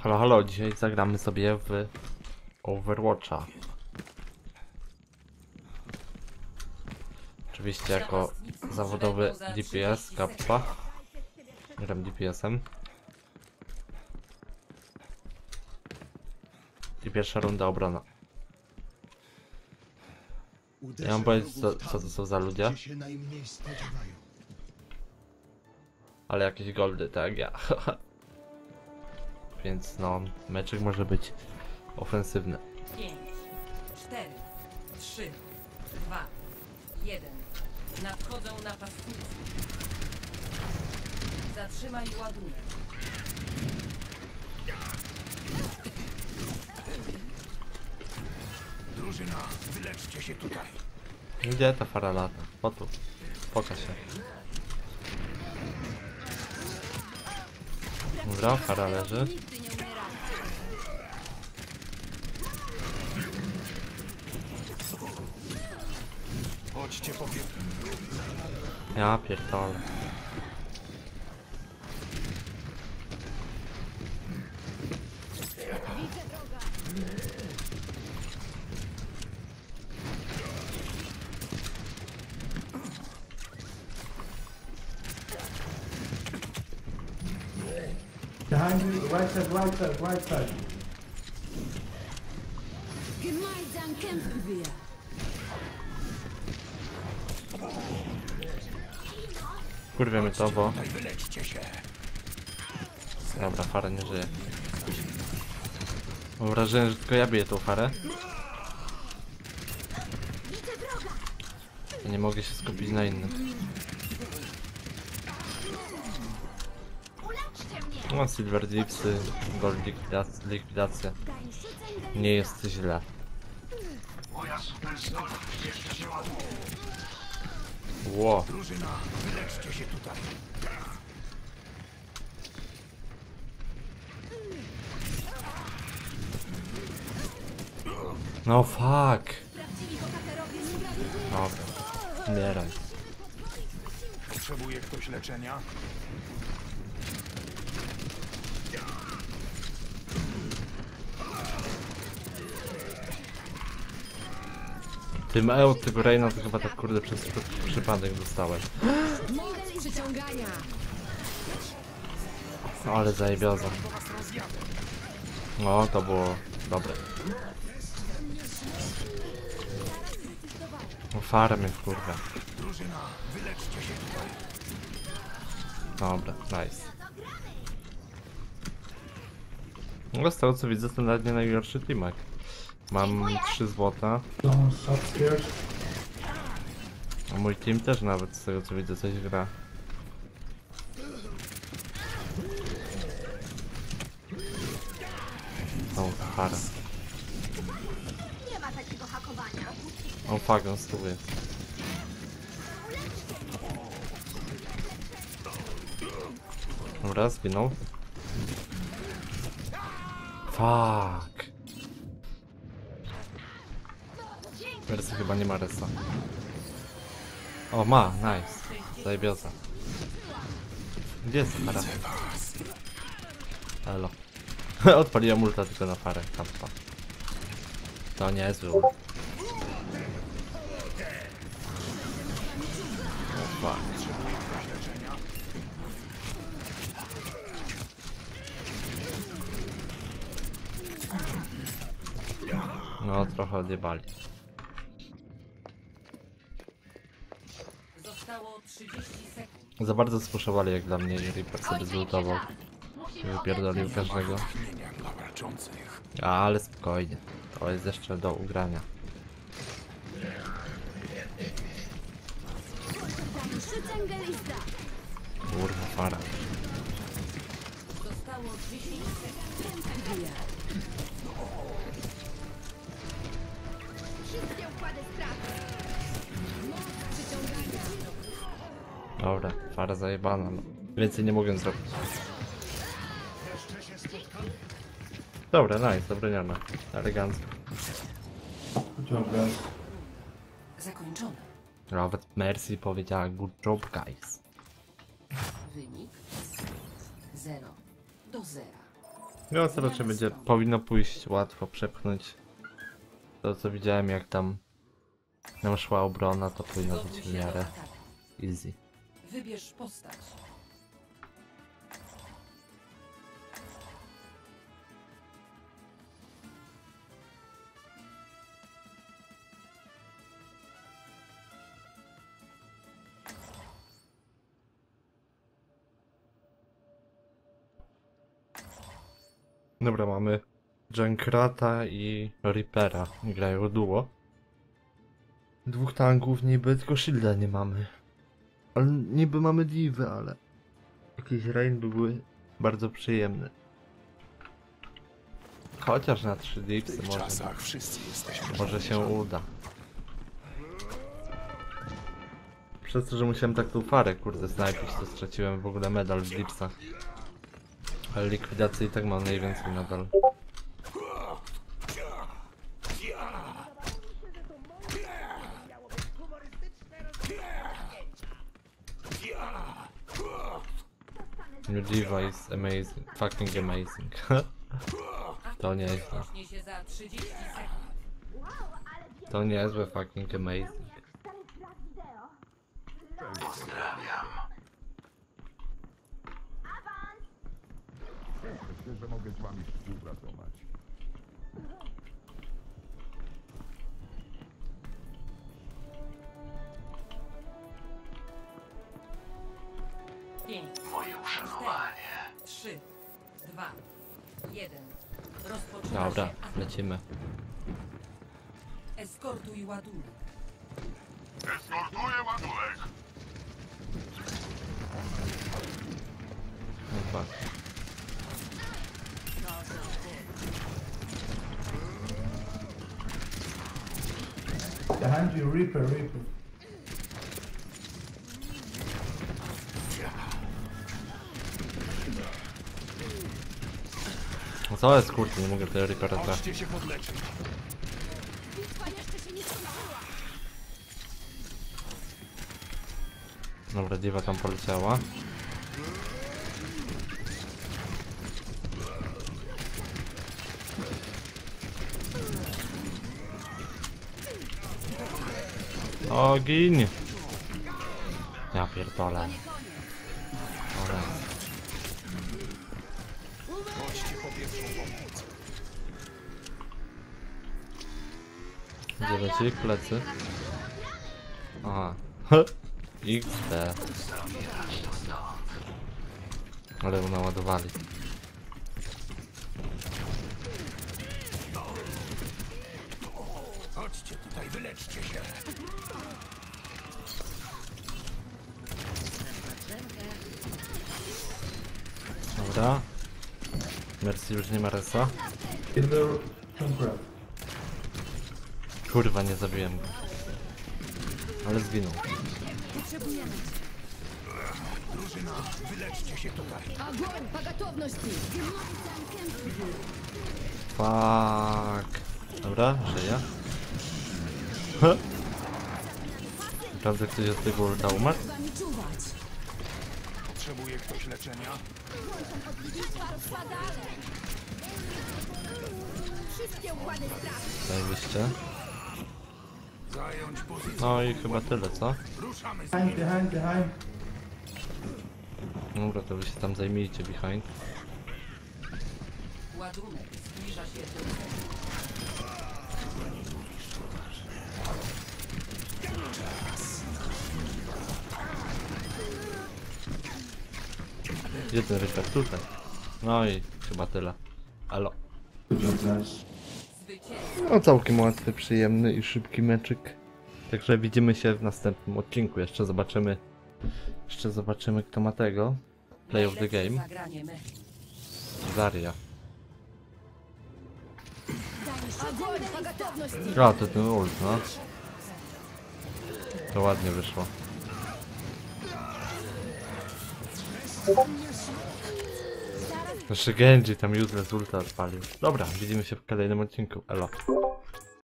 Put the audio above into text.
Halo, halo, dzisiaj zagramy sobie w Overwatcha. Oczywiście jako zawodowy DPS, kappa. Gram DPS-em. I pierwsza runda obrona. Ja mam powiedzieć co to są za ludzie. Ale jakieś goldy, tak ja. Więc no, meczek może być ofensywny. 5, 4, 3, 2, 1. Nadchodzą napastnicy. Zatrzymaj ładunek. Drużyna, wyleczcie się tutaj. Gdzie ta fara lata? O tu. Pokaż się. Dobra, fara leży. Chodźcie po pierwsze. Ja pierdolę. Behind you, right side, right side, right side. Gemeinsam kämpfen wir. Kurwiemy to, bo... Wyleczcie się. Dobra, fara nie żyje. Mam wrażenie, że tylko ja biję tą farę. I nie mogę się skupić na innym. No, Silver Dipsy, Gold likwidacja. Nie jest źle. Moja supersnowa jeszcze się ładuje. Ło. Drużyna, wyleczcie się tutaj. No fuck. Dobra. Umieraj. Potrzebuje ktoś leczenia? Tym od tego Reina to chyba tak kurde przez przypadek dostałem. Moc przyciągania. No ale zajebioza. No to było dobre. No farmy kurwa. Drużyna, wyleczcie się tutaj. Dobra, nice. No z tego co widzę to nawet nie najgorszy teamek. Mam 3 złota. Someone upstairs. A mój team też nawet z tego co widzę coś gra. O, para. Nie ma takiego hakowania. O, fuck, on z tyłu jest. Dobra, zginął. Fuck. Wersja chyba nie ma resa. O, ma, nice. Zajebioza. Gdzie jest para? Elo. Odpaliłem ulta tylko na parę. Kampa. To nie jest zły. O, fuck. No, trochę odjebali. Zostało 30 sekund. Za bardzo spuszowali jak dla mnie i Reaper sobie zlutował. I wypierdolił każdego. Imienia dla walczących. Ale spokojnie. To jest jeszcze do ugrania. Schützengelista. Kurwa, fara. Zostało 10 sekund. Wszystkie układy straty. Moc przyciągania. Dobra, fara zajebana. No. Więcej nie mogę zrobić. Dobra, nice, obroniona. Elegancko. Good job, guys. Zakończone. Nawet Mercy powiedziała good job, guys. Wynik 0 do 0. No to raczej będzie, powinno pójść łatwo przepchnąć. To co widziałem jak tam nam szła obrona, to powinno Gotuj być się w do miarę ataku. easy. Wybierz postać. Dobra, mamy Junkrata i Reapera. Grają duo. Dwóch tanków niby, tylko shielda nie mamy. Ale niby mamy divy, ale jakieś rain były bardzo przyjemne. Chociaż na 3 W dipsy tych może, czasach wszyscy jesteśmy. może się uda. Przez to, że musiałem tak tą farę kurde snajpić, to straciłem w ogóle medal w dipsach. Ale likwidacji i tak mam najwięcej nadal. New device amazing, fucking amazing. To nie jest. Zacznie się za 30 sekund. To niezłe fucking amazing. Myślę, że mogę z wami współpracować. Moje uszanowanie. 3, 2, 1. Rozpoczyna Dobra, się atak. lecimy. Eskortuj ładunek. Eskortuję ładunek. No tak. Behind you, Reaper, Reaper. No co jest kurde, nie mogę tego Reapera trafić. Chodźcie się podleczyć. Bitwa jeszcze się nie skończyła. Dobra, diva tam poleciała. Ogień! Ja pierdolę. Dobra. Chodźcie po pierwszą pomoc. Gdzie leci? W plecy? Aha. XD. Ale ją naładowali. Chodźcie tutaj, wyleczcie się. Dobra. Mercy już nie ma resa. In the Junkrat. Kurwa, nie zabiłem go. Ale zginął. Drużyna, wyleczcie się tutaj. Огонь по готовности. Fuck. Dobra, żyje. Huh. Naprawdę ktoś od tego ulta umarł? Z wami czuwać. Potrzebuje ktoś leczenia? Bitwa trwa dalej. Wszystkie układy straty. Zajebiście. Zająć pozycję. No i chyba tyle, co? Ruszamy z Behind, behind, behind. Dobra, to wy się tam zajmijcie behind. Ładunek zbliża się do celu. Jeden Reaper tutaj. No i chyba tyle. Alo. Good job, guys. Zwycięstwo. No całkiem łatwy, przyjemny i szybki meczyk. Także widzimy się w następnym odcinku. Jeszcze zobaczymy kto ma tego. Play of the Najlepsze game. zagranie meczu. Zarya. Огонь по готовности. A, to ten ult, no. To ładnie wyszło. Znaczy Genji tam useless ulta odpalił. Dobra, widzimy się w kolejnym odcinku. Elo.